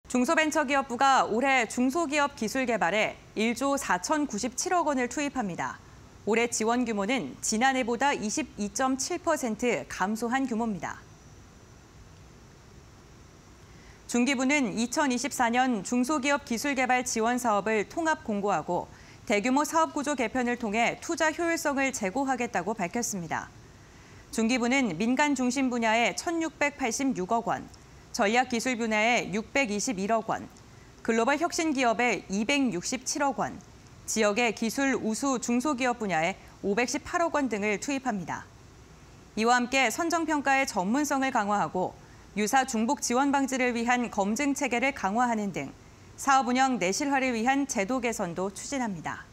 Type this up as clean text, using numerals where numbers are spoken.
중소벤처기업부가 올해 중소기업 기술 개발에 1조 4,097억 원을 투입합니다. 올해 지원 규모는 지난해보다 22.7% 감소한 규모입니다. 중기부는 2024년 중소기업 기술개발 지원 사업을 통합 공고하고 대규모 사업구조 개편을 통해 투자 효율성을 제고하겠다고 밝혔습니다. 중기부는 민간 중심 분야에 1,686억 원, 전략기술 분야에 621억 원, 글로벌 혁신 기업에 267억 원, 지역의 기술 우수 중소기업 분야에 518억 원 등을 투입합니다. 이와 함께 선정평가의 전문성을 강화하고 유사 중복 지원 방지를 위한 검증 체계를 강화하는 등 사업 운영 내실화를 위한 제도 개선도 추진합니다.